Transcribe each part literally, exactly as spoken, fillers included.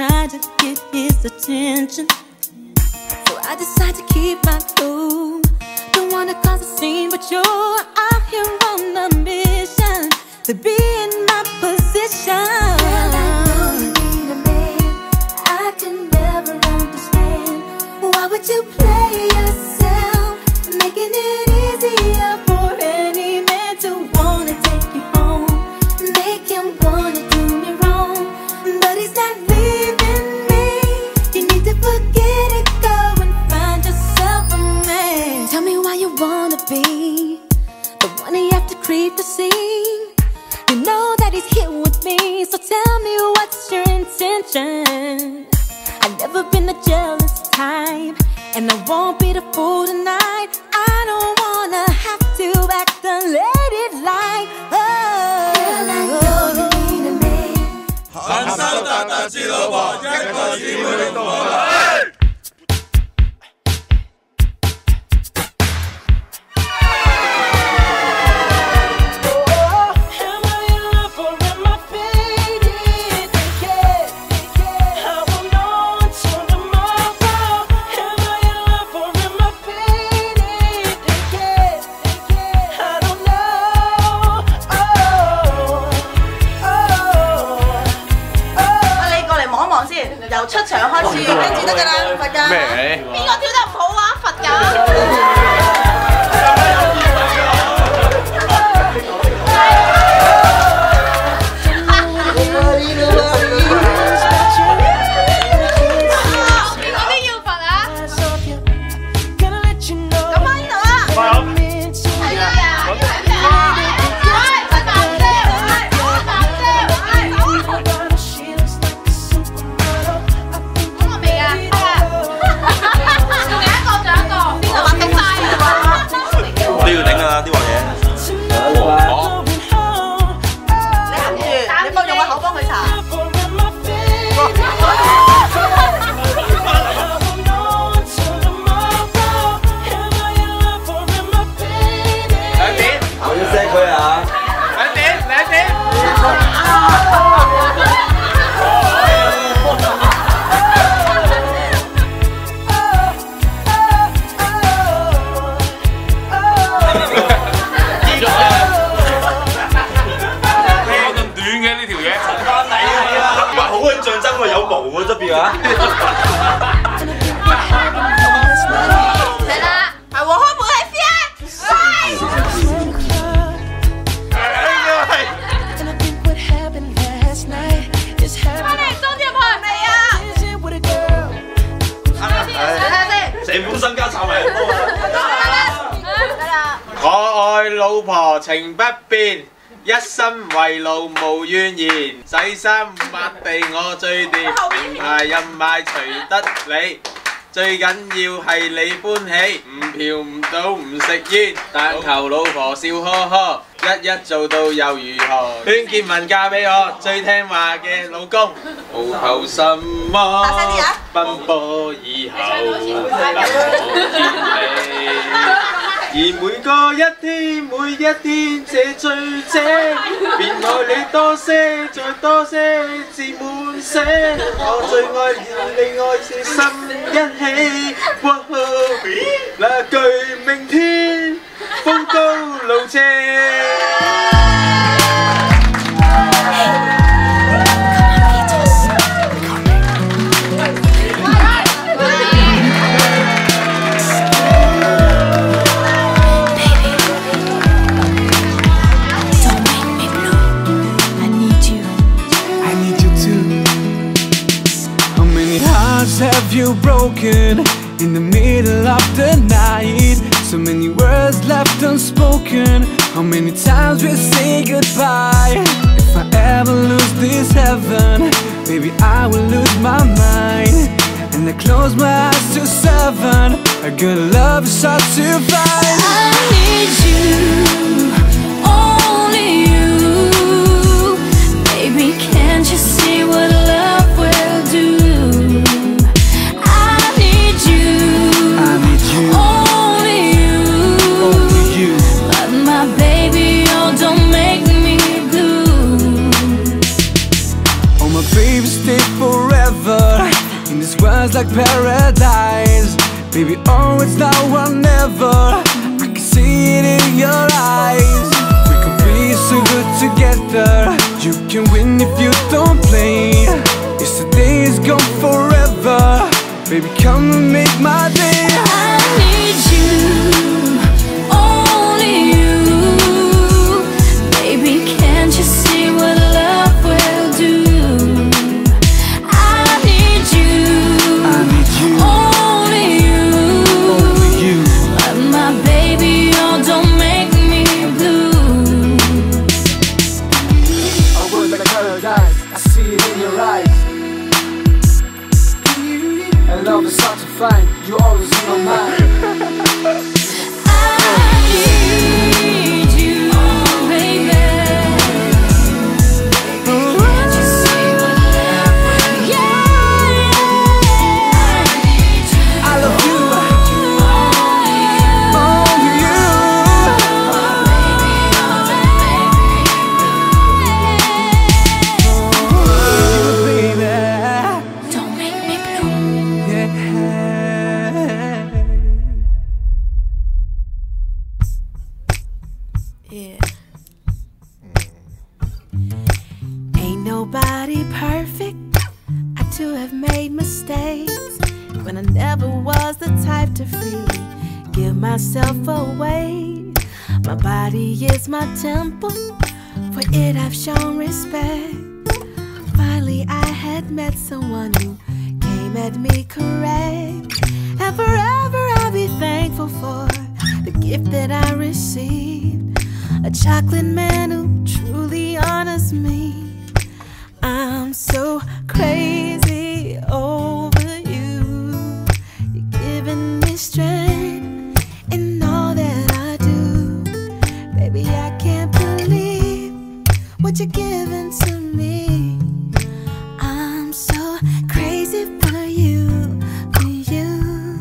trying to get his attention. So I decide to keep my cool. Don't wanna cause a scene, but you're out here on a mission to be in my position. Girl, I know you need a man. I can never understand. Why would you play yourself, making it easier for any man to wanna take you home, make him wanna do me wrong, but he's not leaving me. You need to forget it, go and find yourself a man. Tell me why you wanna be the one you have to creep to see. You know that he's here with me, so tell me what's your intention. I've never been the jealous type, and I won't be the fool tonight. I don't wanna have to act the lady like oh. Girl, I know you need a man. 含沙打打知老婆，一個姊妹同我來。 由出場開始，跟住得㗎啦，佛㗎。 咩？ 邊個跳得唔好啊？佛㗎。 我愛老婆情不變，一生為勞無怨言，洗衫抹地我最掂，名牌任買隨得你。最緊要係你歡喜，唔嫖唔賭唔食煙，但求老婆笑呵呵，一一做到又如何？勸建文嫁俾我，最聽話嘅老公，無求什麼，奔波以後能我見你。而每個一天，每一天這最正，便愛你多些，再多些至滿瀉。我最愛與你愛是心一起，那句明天風高路斜。 Have you broken in the middle of the night? So many words left unspoken. How many times we say goodbye? If I ever lose this heaven, maybe I will lose my mind. And I close my eyes to seven. A good love is hard to find. I need you, only you. Baby, can't you see what love will do? Baby, stay forever. like paradise. Baby, oh, it's now or never. I can see it in your eyes. We could be so good together. You can win if you don't play. Yesterday is gone forever. Baby, come and make my day. I need you, only you. Baby, can't you see what love will do? I need you, I need you, only you. only you. But my baby, oh, don't make me blue. A world like paradise, I see it in your eyes. And love is hard to find, you always in my mind. I need you, baby. Can't you see what love will do? Yeah, I need you. I love you, only you. Oh, baby, Don't make me blue. yeah. Yeah. Ain't nobody perfect. I too have made mistakes, when I never was the type to freely give myself away. My body is my temple, for it I've shown respect. Finally I had met someone who came at me correct, and forever I'll be thankful for the gift that I received. A chocolate man who truly honors me. I'm so crazy over you. You're giving me strength in all that I do. Baby, I can't believe what you're giving to me. I'm so crazy for you, for you.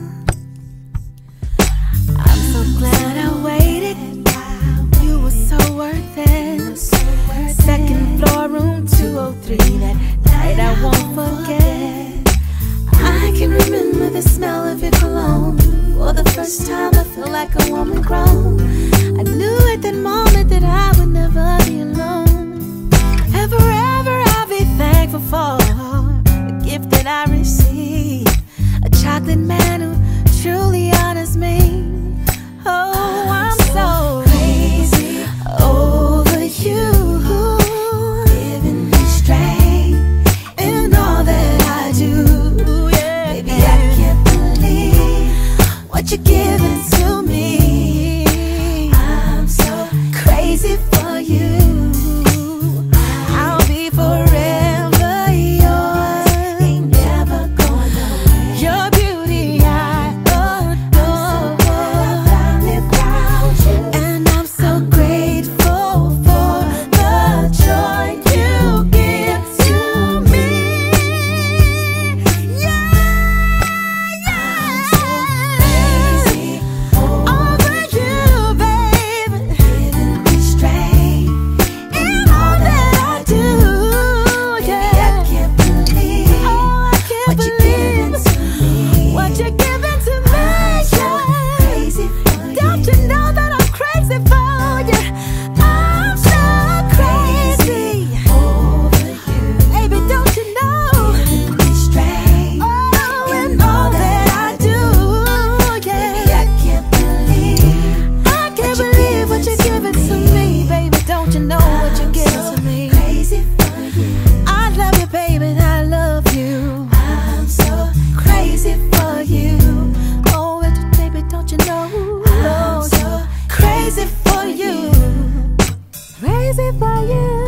I'm so glad I waited. You were so worth it. Second floor, room two oh three. That night I won't forget. I can remember the smell of your cologne. For the first time I feel like a woman grown. I knew at that moment that I would never be alone. And forever I'll be thankful for the gift that I received. A chocolate man who truly honors me. Oh, I'm so crazy over you, giving me strength in all that I do. Yeah. Baby, I can't believe what you're giving to me. I'm so crazy for you. I'll be forever yours. Ain't never gonna win. Your beauty I adore. And I'm so grateful for the joy you give to me. Yeah, yeah. Crazy over you, baby. Giving me strength in all that I do. Yeah, I can't believe. Oh, I can't what believe you're giving to me. What you're giving to me. Yeah. Crazy for you. Don't you know that I'm crazy for you? I'm so crazy over you. Baby, don't you know? Giving me strength. Oh, and all that I do. Yeah. Baby, I can't believe. I can't believe what you're giving to me. Baby, don't you know what you're giving to me? Crazy for you. I love you, baby, and I love you. I'm so crazy for you. Oh, baby, don't you know? I'm so crazy for you. Crazy for you.